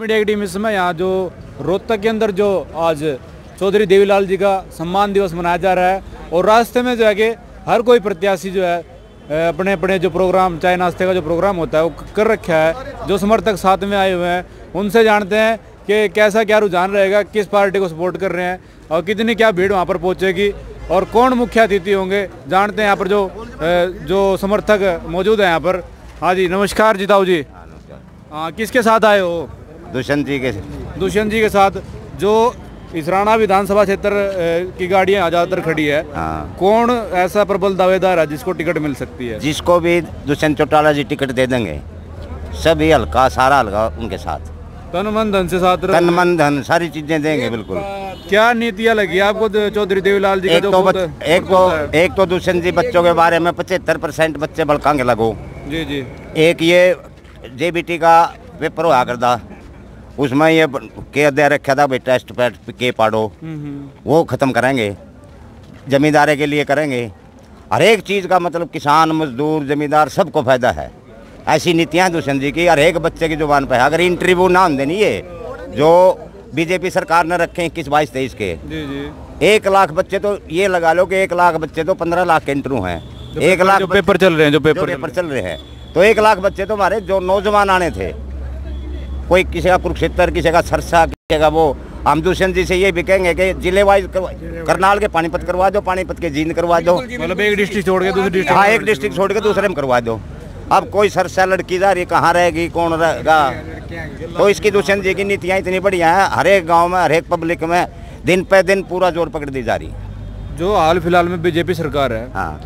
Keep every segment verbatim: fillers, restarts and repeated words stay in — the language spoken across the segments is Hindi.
मीडिया की टीम इस समय यहाँ जो रोहतक के अंदर जो आज चौधरी देवीलाल जी का सम्मान दिवस मनाया जा रहा है और रास्ते में जो है कि हर कोई प्रत्याशी जो है अपने अपने जो प्रोग्राम चाय नाश्ते का जो प्रोग्राम होता है वो कर रखा है। जो समर्थक साथ में आए हुए हैं उनसे जानते हैं कि कैसा क्या रुझान रहेगा, किस पार्टी को सपोर्ट कर रहे हैं और कितनी क्या भीड़ वहाँ पर पहुँचेगी और कौन मुख्य अतिथि होंगे। जानते हैं यहाँ पर जो जो समर्थक मौजूद है यहाँ पर। हाँ जी नमस्कार जीताऊ जी। हाँ किसके साथ आए हो? दुष्यंत जी के दुष्यंत जी के साथ। जो इसराना विधानसभा क्षेत्र की गाड़ियाँ ज़्यादातर खड़ी है, हाँ। कौन ऐसा प्रबल दावेदार है जिसको टिकट मिल सकती है? जिसको भी दुष्यंत चौटाला जी टिकट दे देंगे सभी हल्का सारा हल्का उनके साथ, तन मन धन से साथ, तन मन धन सारी चीजें देंगे बिल्कुल। क्या नीतियाँ लगी आपको चौधरी देवीलाल जी? एक तो बच, एक तो एक तो दुष्यंत जी बच्चों के बारे में पचहत्तर परसेंट बच्चे भड़कांगे लगो जी जी। एक ये जेबीटी का पेपर हुआ करता उसमें ये के दे रखा था भाई टेस्ट पैट के पाड़ो, वो खत्म करेंगे, जमींदारे के लिए करेंगे। हर एक चीज़ का मतलब किसान मजदूर जमींदार सबको फायदा है। ऐसी नीतियाँ दुष्यंत जी की हर एक बच्चे की जुबान पे है। अगर इंटरव्यू ना होने नहीं ये जो बीजेपी सरकार ने रखे इक्कीस बाईस तेईस के जी जी, एक लाख बच्चे तो ये लगा लो कि एक लाख बच्चे तो पंद्रह लाख के इंटरव्यू हैं। एक लाख जो पेपर चल रहे हैं जो पेपर पेपर चल रहे हैं तो एक लाख बच्चे तो हमारे जो नौजवान आने थे, कोई किसी का कुरुक्षेत्र, किसी का सरसा, किसी का वो। हम दुष्यंत जी से ये भी कहेंगे कि जिले वाइज करनाल के पानीपत करवा दो, पानीपत के जींद करवा दो, मतलब एक डिस्ट्रिक्ट छोड़ के दूसरी डिस्ट्रिक्ट, हाँ एक डिस्ट्रिक्ट छोड़ के दूसरे में करवा दो। अब कोई सरसा लड़की जा रही कहाँ रहेगी, कौन रहेगा? तो इसकी दुष्यंत जी की नीतियाँ इतनी बढ़िया हैं, हर एक गाँव में हर एक पब्लिक में दिन पे दिन पूरा जोर पकड़ दी जा रही है। जो हाल फिलहाल में बीजेपी सरकार है, हाँ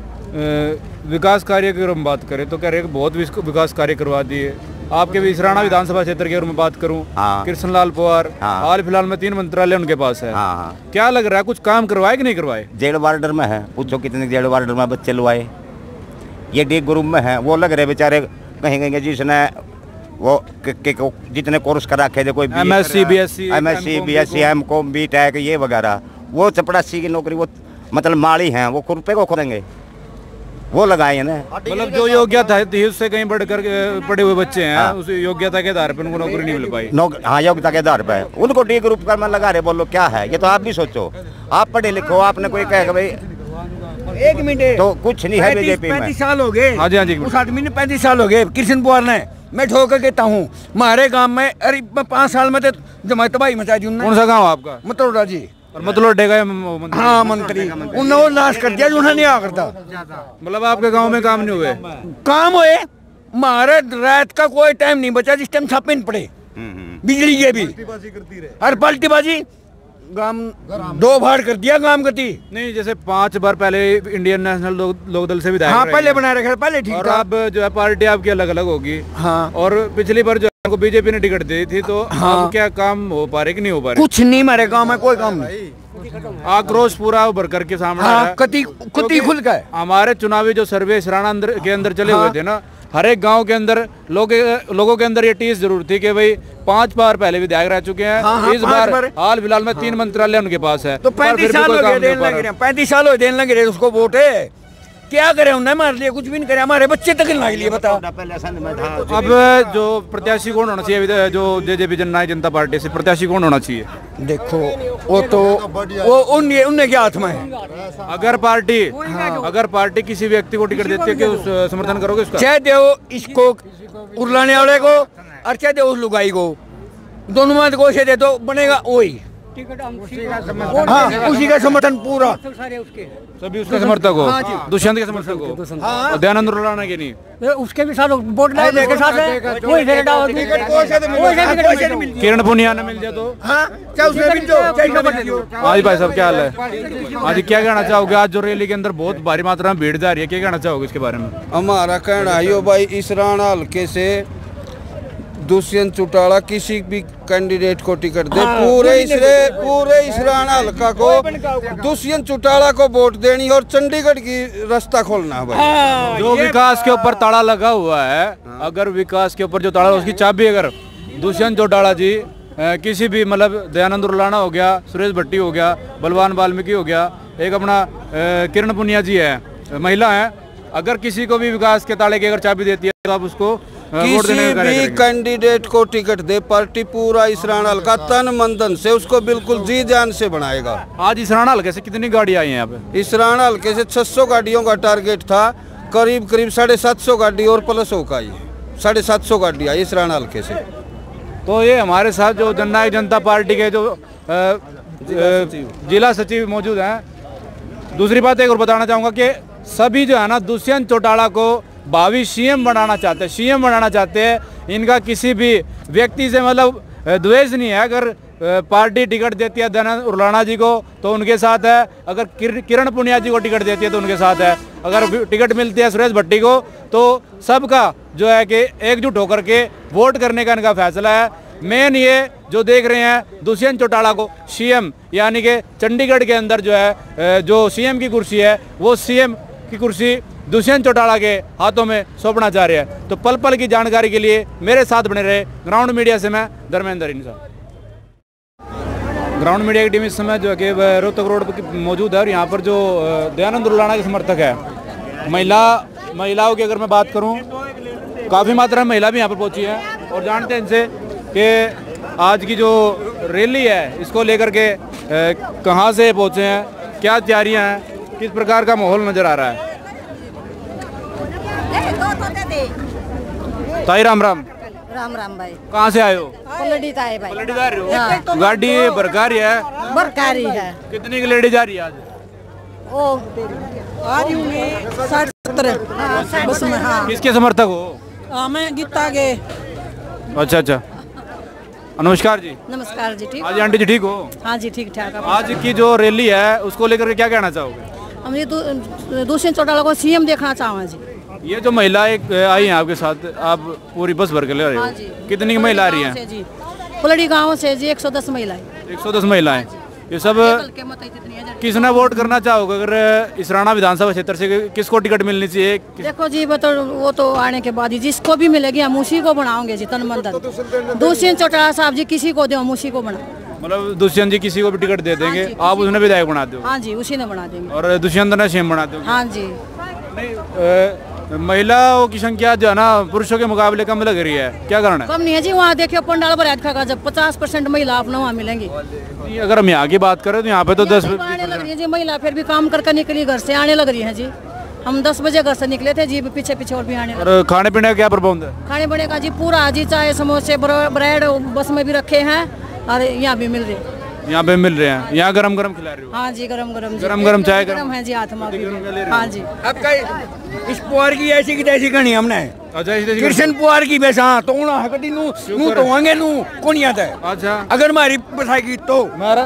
विकास कार्य की अगर हम बात करें तो कह रहे हैं बहुत विकास कार्य करवा दिए। आपके भी इसराना विधानसभा क्षेत्र की अगर मैं बात करूं, हाँ। कृष्णलाल पवार, हाँ। हाल फिलहाल में तीन मंत्रालय उनके पास है, हाँ हाँ। क्या लग रहा है कुछ काम करवाए कि नहीं करवाए? जेल वार्डर में है, पूछो कितने जेल वार्डर में बच्चे लुआए। ये डी ग्रुप में है, वो लग रहे बेचारे कहीं कहीं जिसने वो के, के, के, जितने कोर्स कर रखे थे, कोई M S C B S C M S C B S C M com B tech ये वगैरह, वो चपड़ासी की नौकरी वो मतलब माली हैं, वो रुपये को खोलेंगे वो लगाए ना। मतलब जो योग्यता थी उससे कहीं बढ़कर पढ़े हुए बच्चे हैं, हाँ। उस योग्यता के आधार पर उनको नौकरी नहीं मिल पाई। हाँ योग्यता के आधार पर उनको डी ग्रुप का मैं लगा रहे, बोलो क्या है ये? तो आप भी सोचो, आप पढ़े लिखो, आपने कोई कहेगा भाई एक मिनट तो कुछ नहीं है बीजेपी में। पैंतीस साल हो गए। हाँ जी हाँ जी। उस आदमी ने पैंतीस साल हो गए, कृष्ण पवार ने। मैं ठोकर कहता हूँ हमारे गांव में अरे पाँच साल में तो जमात तबाही मचा दी उन्होंने। कौन सा गाँव आपका? मतरोड़ा जी। और मतलब डेगा हाँ मंत्री उन्होंने वो नाश कर दिया, उन्होंने नहीं आ करता। मतलब आपके गांव में काम नहीं हुए? काम हुए, हमारे रात का कोई टाइम नहीं बचा जिस टाइम छापे न पड़े बिजली के भी। हर पलटीबाजी गांव दो बार कर दिया गांव गति। नहीं जैसे पांच बार पहले इंडियन नेशनल लोक दल से विधायक, हाँ पहले बना रखा पहले ठीक और था। अब जो है पार्टी आपकी अलग अलग होगी। हाँ और पिछली बार जो आपको बीजेपी ने टिकट दी थी तो हाँ। अब क्या काम हो पा रहे कि नहीं हो पा रहे? कुछ नहीं, हमारे गांव में कोई काम नहीं। आक्रोश पूरा उभर करके सामने हाँ, कति कति खुल गए। हमारे चुनावी जो सर्वे इसराना अंदर के अंदर चले हाँ। हुए थे ना, हर एक गांव के अंदर लोग लोगों के अंदर ये टीस जरूर थी कि भाई पांच बार पहले विधायक रह चुके हैं। हाँ, हाँ, इस बार, बार हाल फिलहाल में हाँ। तीन मंत्रालय उनके पास है। तो पैंतीस साल हो गए देने लग रहे, पैंतीस साल हो देने लग रहे उसको वोट है। क्या करे उन्हें हमारे लिए कुछ भी नहीं करे, हमारे बच्चे तक के लिए बता। अब जो प्रत्याशी कौन होना चाहिए जो जेजेपी जननायक जनता पार्टी से प्रत्याशी कौन होना चाहिए? देखो वो तो वो उन्हें उन्हें क्या हाथ में है। अगर पार्टी हाँ। अगर पार्टी किसी व्यक्ति को टिकट देती है कि उस समर्थन करोगे उसका? चाहे दो इसको उड़लाने वाले को और चाहे दो उस लुगाई को, दोनों में को से दे दो बनेगा वही हाँ, उसी का समर्थन पूरा सभी उसका समर्थक हो। हाँ दुष्यंत के समर्थक हो। हाँ। दयानंद रुलाना के नहीं, उसके भी साथ वोट डालने के साथ है। किरण पुनिया ने मिल जाए तो आज भाई साहब क्या हाल है? आज क्या कहना चाहोगे? आज जो रैली के अंदर बहुत भारी मात्रा में भीड़ जा रही है, क्या कहना चाहोगे इसके बारे में? हमारा कहना है भाई इसराना हल्के से दुष्यंत चौटाला किसी भी कैंडिडेट को टिकट दे, हाँ, पूरे इसरे पूरे इसराना हल्का को दुष्यंत चौटाला को वोट देनी और चंडीगढ़ की रास्ता खोलना भाई। हाँ, जो विकास के ऊपर ताला लगा हुआ है, हाँ। अगर विकास के ऊपर जो ताला उसकी चाबी अगर दुष्यंत चौटाला जी किसी भी मतलब दयानंद रुलाना हो गया, सुरेश भट्टी हो गया, बलवान वाल्मीकि हो गया, एक अपना किरण पुनिया जी है महिला है, अगर किसी को भी विकास के ताले की अगर चाबी देती है तो आप उसको वोट देने किसी का कार्य भी करेंगे। कैंडिडेट को टिकट दे पार्टी पूरा इसराना हल्का तन मन धन से उसको बिल्कुल जी जान से बनाएगा। आज इसराना हल्के से कितनी गाड़ी आई है यहाँ पे? इसराना हल्के से छह सौ गाड़ियों का टारगेट था, करीब करीब साढ़े सात सौ गाड़ी और प्लस होकर आई, साढ़े सात सौ गाड़ी आई इसराना हल्के से। तो ये हमारे साथ जो जननायक जनता पार्टी के जो अ, अ, जिला सचिव मौजूद हैं। दूसरी बात एक और बताना चाहूँगा कि सभी जो है ना दुष्यंत चौटाला को भावी सीएम बनाना चाहते हैं, सीएम बनाना चाहते हैं। इनका किसी भी व्यक्ति से मतलब द्वेष नहीं है। अगर अ, पार्टी टिकट देती है दयानंद उर्लाना जी को तो उनके साथ है, अगर किर, किरण पुनिया जी को टिकट देती है तो उनके साथ है, अगर टिकट मिलती है सुरेश भट्टी को तो सबका जो है कि एकजुट होकर के वोट करने का इनका फैसला है। मेन ये जो देख रहे हैं दुष्यंत चौटाला को सीएम यानी कि चंडीगढ़ के अंदर जो है जो सीएम की कुर्सी है वो सीएम की कुर्सी दुष्यंत चौटाला के हाथों में सौंपना चाह रहे हैं। तो पल पल की जानकारी के लिए मेरे साथ बने रहे। ग्राउंड मीडिया से मैं धर्मेंद्र इंसान। ग्राउंड मीडिया की टीम इस समय जो है कि रोहतक रोड पर मौजूद है और यहाँ पर जो दयानंद उर्लाना के समर्थक है, महिला महिलाओं की अगर मैं बात करूँ काफ़ी मात्रा में महिला भी यहाँ पर पहुँची है और जानते हैं इनसे कि आज की जो रैली है इसको लेकर के कहाँ से पहुँचे हैं, क्या तैयारियाँ हैं, किस प्रकार का माहौल नज़र आ रहा है। ताई राम राम। राम राम भाई। कहाँ से आए हो? पलड़ी आए भाई। पलड़ी जा रहे हो? हाँ। गाड़ी बरकारी है? बरकारी है। कितनी की लेडी जा रही है आज? ओ आ रही हूँ साठ सत्तर बस में। हाँ। किसके समर्थक हो? हाँ मैं गीता के। अच्छा अच्छा, नमस्कार जी। नमस्कार जी। ठीक आज आंटी जी ठीक हो? हाँ जी ठीक ठाक। आज की जो रैली है उसको लेकर के क्या कहना चाहोगे? हम ये दुष्यंत चौटाला को सीएम देखना चाहूँगा जी। ये जो महिला एक आई है आपके साथ, आप पूरी बस भर के ले रहे हो? हाँ जी। कितनी महिला आ रही है? जी पलड़ी गाँव से जी एक सौ दस महिलाएं। एक सौ दस महिलाएं। ये सब किसने वोट करना चाहोगे अगर इसराना विधानसभा क्षेत्र से किसको टिकट मिलनी चाहिए? देखो जी वो तो वो तो आने के बाद ही जिसको भी मिलेगी हम उसी को बनाओगे जी तन मन धन। दुष्यंत चौटाला साहब जी किसी को दो हम उसी को बनाओ। मतलब दुष्यंत जी किसी को भी टिकट दे देंगे, आप उसने विधायक बना दो? हाँ जी उसी ने बना देंगे। और दुष्यंत ने सीएम बना दो? हाँ जी। नहीं, महिलाओं की संख्या जो है ना पुरुषों के मुकाबले कम लग रही है, क्या कारण है? कम नहीं है जी, वहाँ देखिए पंडाल पर जब पचास परसेंट महिला अपना वहाँ मिलेंगी। अगर हम यहाँ की बात करें तो यहाँ पे तो दस आने लग रही है जी महिला, फिर भी काम करके निकली घर से आने लग रही है जी। हम दस बजे घर से निकले थे जी, पीछे पीछे और भी आने लगे। और खाने पीने का क्या प्रबंध है? खाने पीने का जी पूरा जी, चाय समोसे ब्रेड बस में भी रखे हैं और यहाँ भी मिल रहे, यहाँ पे मिल रहे हैं। यहाँ गरम गरम खिला रहे हो? हाँ जी गरम गरम गरम गरम चाय गरम है जी हाथ में। हाँ जी। अब इस पुआर की ऐसी की तैसी करनी हमने। अच्छा कृष्ण पुआर की वैसा तो हकटी नू नू तो होंगे नू कौन याद है? अच्छा अगर हमारी बसाएगी तो मारा।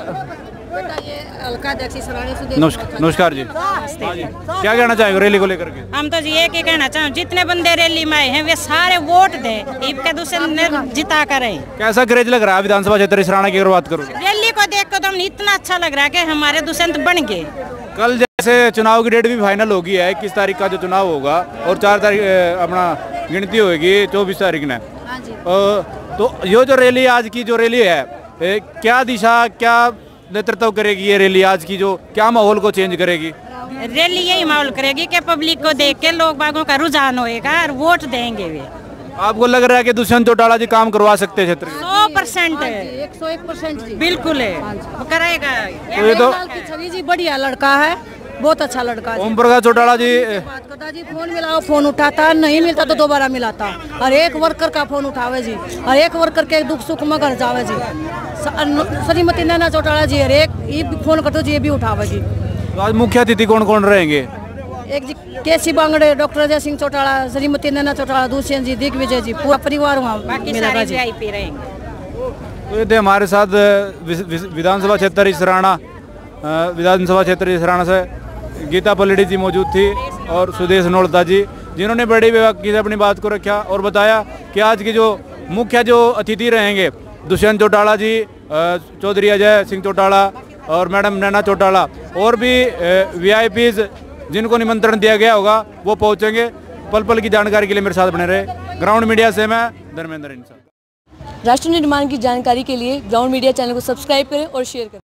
नमस्कार नमस्कार जी। क्या कहना चाहेंगे रैली को लेकर के? हम तो ये क्या कहना चाहें, जितने बंदे रैली में आए हैं वे सारे वोट दे इनके दूसरे जिता करें। कैसा क्रेज लग रहा है विधानसभा क्षेत्र इसराना की अगर बात करूँ? रैली को देख कर तो हम इतना अच्छा लग रहा है कि हमारे दुष्यंत बन गए। कल जैसे चुनाव की डेट भी फाइनल हो गई है, इक्कीस तारीख का जो चुनाव होगा और चार तारीख अपना गिनती होगी चौबीस तारीख ने। तो ये जो रैली आज की जो रैली है क्या दिशा क्या नेतृत्व करेगी? ये रैली आज की जो क्या माहौल को चेंज करेगी? रैली यही माहौल करेगी कि पब्लिक को देख के लोग बागों का रुझान होएगा और वोट देंगे वे। आपको लग रहा है कि दुष्यंत चौटाला जी काम करवा सकते हैं क्षेत्र? सौ परसेंट एक सौ एक परसेंट बिल्कुल है, वो करेगा। तो ये तो छवि जी बढ़िया लड़का है, बहुत अच्छा लड़का है। ओम प्रकाश चौटाला जी बात करता जी, फोन मिलाओ फोन उठाता, नहीं मिलता तो दोबारा मिलाता, और एक वर्कर का फोन उठावे जी, और एक वर्कर के दुख सुख में घर जावे जी। श्रीमती नैना चौटाला जी एक ये फोन करते जी, ये भी उठावे जी। तो आज मुख्य अतिथि कौन कौन रहेंगे? एक G K C Bangde, doctor Ajay Singh Chautala, Shrimati Naina Chautala, Dushyant ji, Digvijay ji, पूरा परिवार वहाँ मिलेगा जी। तो ये थे हमारे साथ विधानसभा क्षेत्र इसराना विधानसभा क्षेत्र इसराना से गीता पलड़ी जी मौजूद थी और सुदेश नोलता जी, जिन्होंने बड़ी बेबाकी से अपनी बात को रखा और बताया कि आज के जो मुख्य जो अतिथि रहेंगे दुष्यंत चौटाला जी, चौधरी अजय सिंह चौटाला और मैडम नैना चौटाला, और भी वीआईपीज जिनको निमंत्रण दिया गया होगा वो पहुंचेंगे। पल पल की जानकारी के लिए मेरे साथ बने रहे। ग्राउंड मीडिया से मैं धर्मेंद्र इंसान। राष्ट्र निर्माण की जानकारी के लिए ग्राउंड मीडिया चैनल को सब्सक्राइब करें और शेयर करें।